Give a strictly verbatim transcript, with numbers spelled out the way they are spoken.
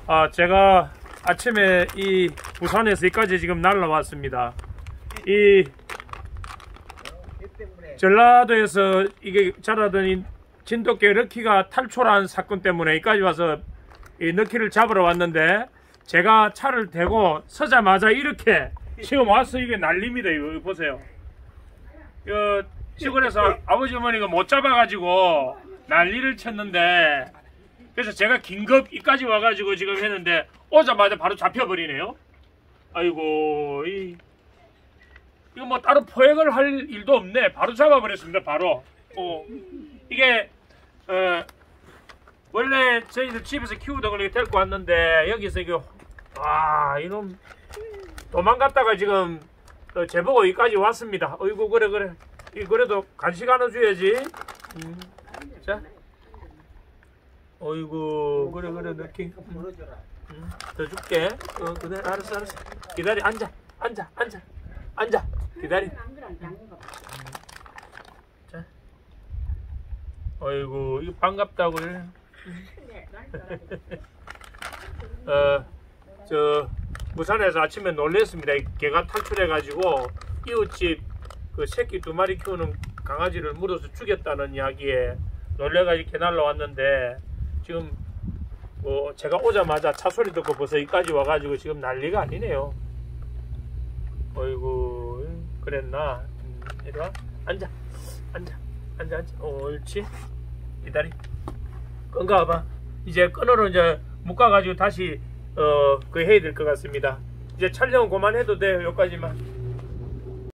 아, 제가 아침에 이 부산에서 여기까지 지금 날라왔습니다. 이 전라도에서 이게 자라더니 진돗개 럭키가 탈출한 사건 때문에 여기까지 와서 이 럭키를 잡으러 왔는데, 제가 차를 대고 서자마자 이렇게 지금 와서 이게 난립니다. 이거 보세요. 이 시골에서 아버지 어머니가 못 잡아가지고 난리를 쳤는데, 그래서 제가 긴급 이까지 와가지고 지금 했는데 오자마자 바로 잡혀버리네요. 아이고, 이, 이거 뭐 따로 포획을 할 일도 없네. 바로 잡아버렸습니다. 바로. 어, 이게 어, 원래 저희들 집에서 키우던 걸 데리고 왔는데, 여기서 이거 와, 이놈 도망갔다가 지금 어, 제보고 여기까지 왔습니다. 어이구, 그래 그래. 이 그래도 간식 하나 줘야지. 음. 자, 어이구, 그래 그래 느낌. 음. 음. 더 줄게. 어, 그래, 알았어 알았어. 기다려. 앉아 앉아 앉아 앉아. 기다려. 음. 자, 어이구, 이거 반갑다고. 어, 저 부산에서 아침에 놀랬습니다. 개가 탈출해가지고 이웃집 그 새끼 두 마리 키우는 강아지를 물어서 죽였다는 이야기에 놀래가지고 이렇게 날라왔는데, 지금 뭐 제가 오자마자 차 소리 듣고 벌써 여기까지 와가지고 지금 난리가 아니네요. 어이구, 그랬나. 음, 이리와. 앉아 앉아 앉아 앉아. 어, 옳지. 기다리. 끈가봐. 이제 끈으로 이제 묶어가지고 다시 어, 그 해야 될 것 같습니다. 이제 촬영은 그만해도 돼요. 여기까지만.